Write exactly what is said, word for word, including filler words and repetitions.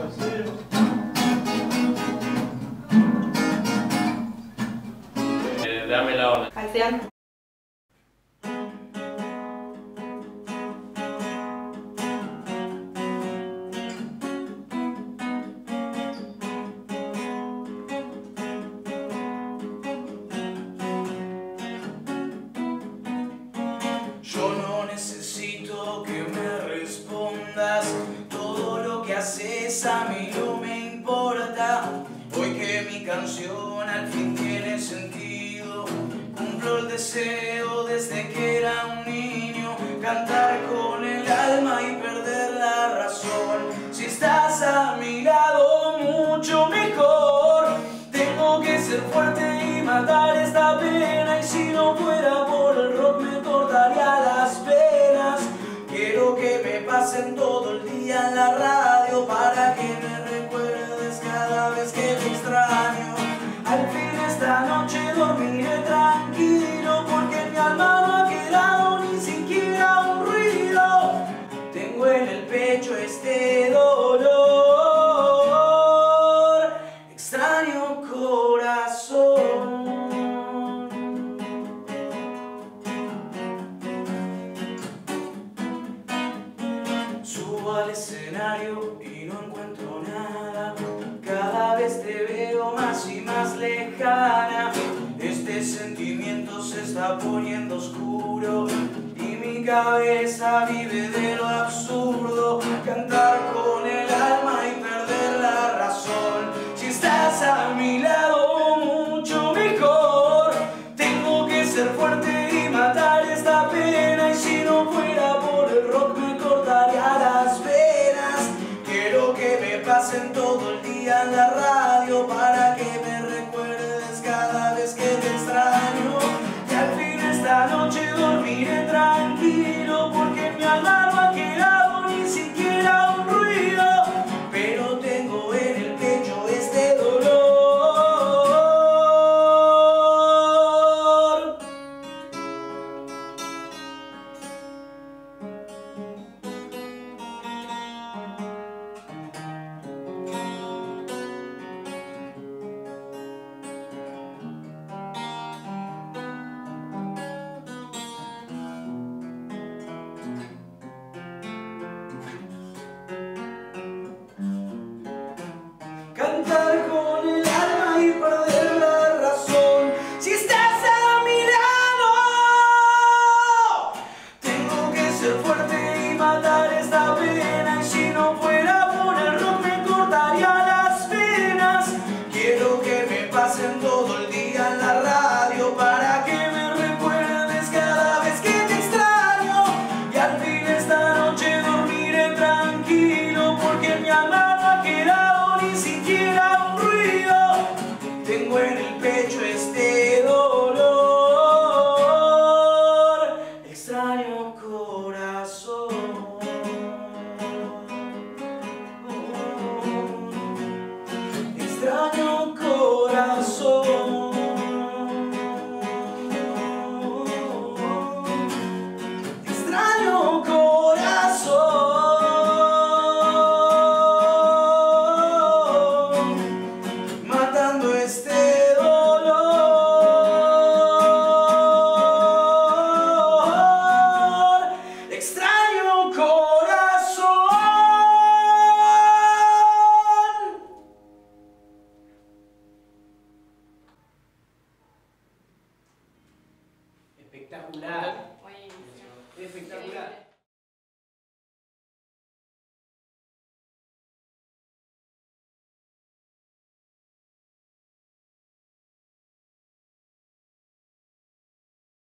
Eh, dame la onda. Halsean. Yo no necesito que me respondas, todo lo que haces a mí no me importa. Hoy que mi canción al fin tiene sentido, cumplo el deseo desde que era un niño, cantar con el alma y perder la razón. Si estás a mi lado mucho mejor, tengo que ser fuerte y matar esta pena, y si no fuera por el rock me cortaría las venas. Quiero que me pasen todo el día en la radio para que me recuerdes cada vez que te extraño. Al fin esta noche dormiré tranquilo, porque en mi alma no ha quedado ni siquiera un ruido. Tengo en el pecho este dolor, extraño corazón. Subo al escenario y no encuentro nada, cada vez te veo más y más lejana. Este sentimiento se está poniendo oscuro y mi cabeza vive de lo absurdo, cantar con el alma y perder la razón. Si estás a mi lado mucho mejor, tengo que ser fuerte y matar esta pena, y si no fuera por el rock me cortaría las venas. Quiero que me pasen todo el día en la radio para que me recuerdes cada vez que te extraño. Y al fin esta noche dormiré tranquilo, porque en mi alma no ha quedado ni siquiera un ruido, pero tengo en el pecho este dolor. Cantar con el alma y perder la razón. Si estás a mi lado, tengo que ser fuerte y matar esta pena, y si no fuera por el rock me cortaría las venas. Quiero que me pasen todo el día en la radio para que me recuerdes cada vez que te extraño. Y al fin esta noche dormiré tranquilo, porque mi alma no ha quedado ni siquiera un ruido. Tengo en el pecho este dolor, extraño corazón. Extraño corazón. Extraño corazón, matando este dolor. Extraño corazón. Espectacular. Buenísimo. Espectacular.